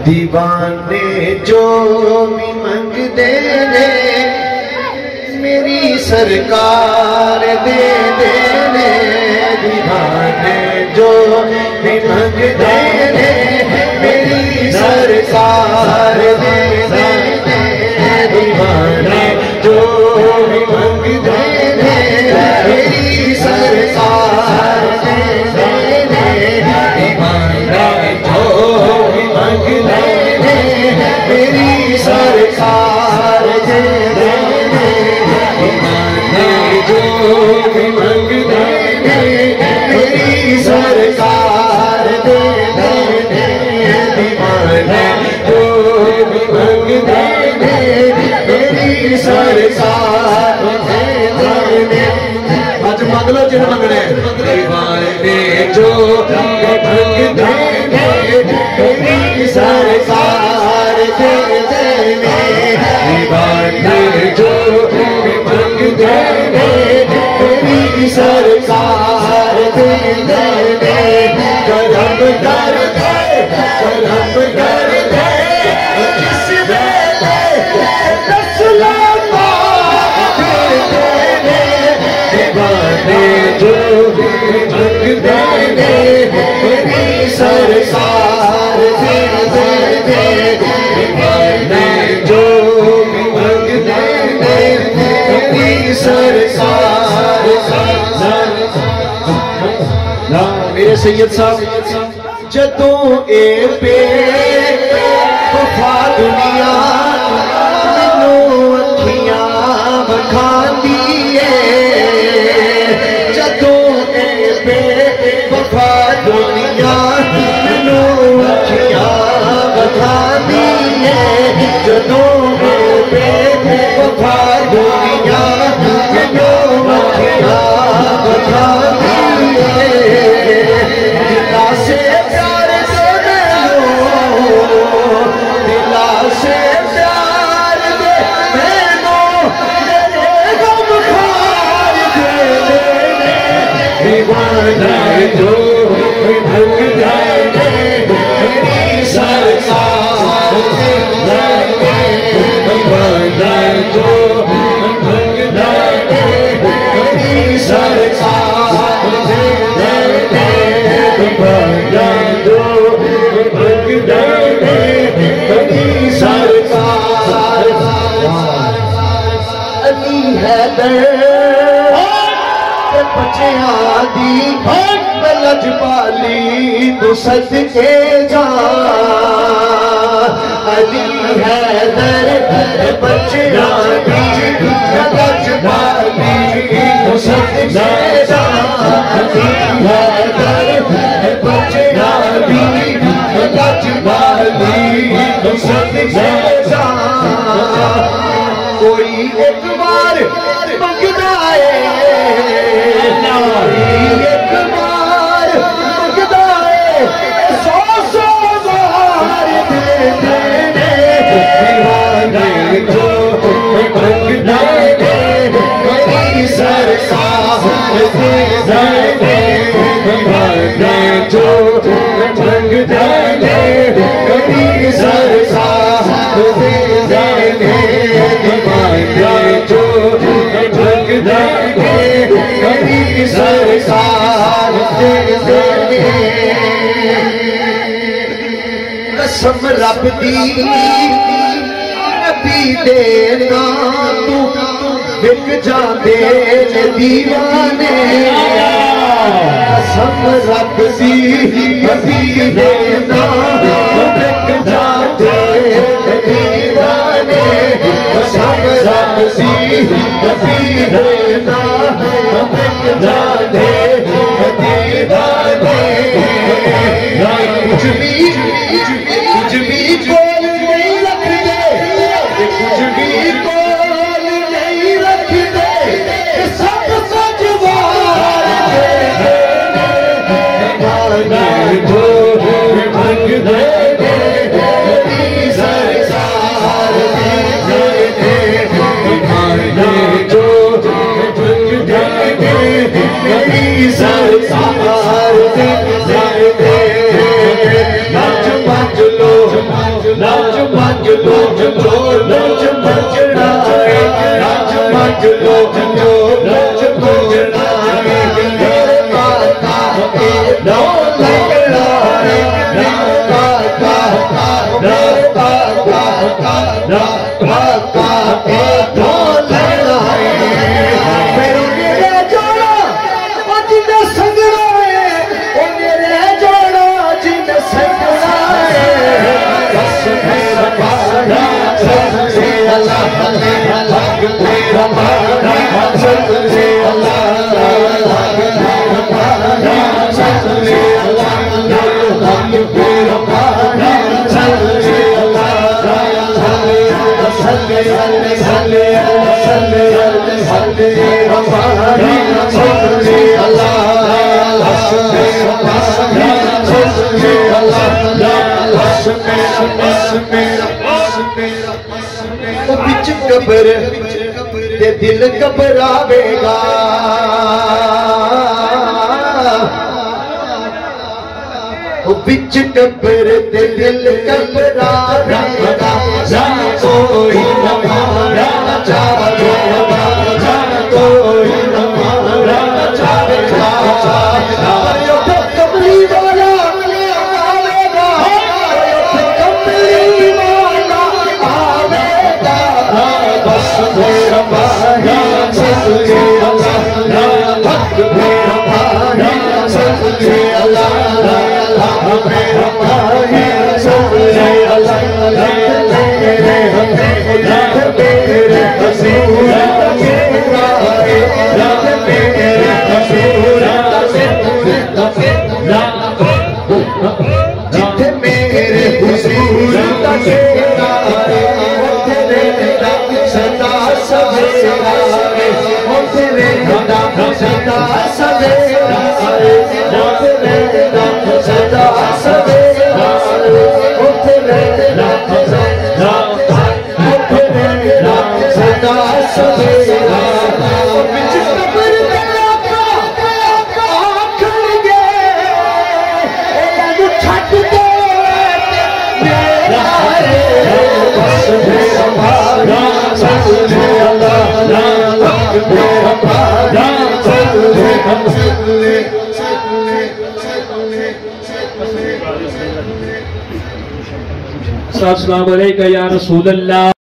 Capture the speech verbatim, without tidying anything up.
दीवाने जो भी मंगदे ने मेरी सरकार दे दे ने। दीवाने जो भी मंगदे ने मेरी सरकार दे दे ने। दीवाने जो भी मंगदे ने मेरी सरकार दे दे ने। दीवाने जो भी मंगदे ने मेरी सरकार दे दे ने। दीवाने जो भी मंगदे ने मेरी सरकार दे दे ने। दीवाने जो भी मंगदे ने मेरी सरकार दे दे ने। अज मंग लो जिन मंगने। दीवाने जो मंगदे ने मेरी सरकार दे दे ने। दीवाने जो मंगदे ने मेरी सरकार दे दे ने। करम कर दे करम कर दे जिस वेले तस्ला दे दे ने। दीवाने जो मंगदे ने मेरी सरकार दे दे ने। दीवाने जो मंगदे ने मेरी सरकार। ना मेरे सैयद साहब जदों ए बेवफा दुनिया मैनू अखियां बखांदी है। जदों ए बेवफा दुनिया मैनू अखियां बखांदी है। जदों ए बेवफा दुनिया मैनू अखियां बखांदी है। दिला से प्यार दे मैनू दिला से प्यार दे मैनू मेरे गम खार दे दे ने। दीवाने जो मंगदे ने मेरी सरकार दे दे ने। दीवाने जो मंगदे ने मेरी सरकार दे दे ने। दीवाने जो मंगदे ने मेरी सरकार। अली हैदर बच्चियां दी लजपाली तू सदके जा। अली हैदर बच्चियां दी लजपाली तू सदके जा। अली हैदर बच्चियां दी लजपाली तू सदके जा। कोई एक बार मंगदा है एक बार मंगदा है सौ सौ बार दे दे ने। दीवाने जो मंगदा है मेरी सरकार दे दे ने। दीवाने जो मंगदा है मेरी सरकार दे दे ने। दीवाने जो मंगदा है मेरी सरकार दे दे ने। कसम रब दी नबी दे नाम तू विक जांदे ने दीवाने। कसम रब दी नबी दे नाम तू विक जांदे ने दीवाने। कसम रब दी नबी दे नाम तू विक जांदे ने दीवाने। कुछ भी कुछ भी कोल नहीं रखते कुछ भी कोल नहीं रखते सब सच बार दे दे ने। जो मंगदा नाच मंज लो जो नाच मंजना नाच मंज लो जो नाच मंजना मेरे माता के नो लगना मेरे माता मेरे माता ना माता के नो लगना मेरे मेरे जोड़ा ओ जिन्ना संगना है ओ मेरे जोड़ा जिन्ना संगना है बस मेरा पाना से अल्लाह अल्लाह तेरा पाना से अल्लाह अल्लाह तेरा पाना से अल्लाह अल्लाह तेरा पाना से अल्लाह सल्ले सल्ले सल्ले सल्ले सल्ले तेरा पाना से अल्लाह अल्लाह तेरा पाना से अल्लाह अल्लाह ओ बिच कब्र ते दिल घबरावेगा ओ बिच कब्र ते दिल घबरावेगा जाने कोई न मारा जावेगा जाने कोई न मारा जावेगा कब्री वाला आवेगा कब्री वाला आवेगा बस मेरा पाना से अल्लाह हक मेरा पाना से अल्लाह अल्लाह मेरा पाना से अल्लाह मेरे मेरे हसूर तेरा मेरे हसूर जिथे मेरे हुजूर का तेरा सदा सवेरा ओ तेरे नाम सदा सवेरा ओ तेरे नाम सदा सवेरा ओ तेरे नाम सदा ओ तेरे नाम सदा सवेरा बिच कब्र दे आका आखणगे ए छट दे मेरा बस मेरा भाना सल्ले अल्लाह मेरा भाना सल्ले सल्ले अस्सलाम वालेकुम या रसूल अल्लाह।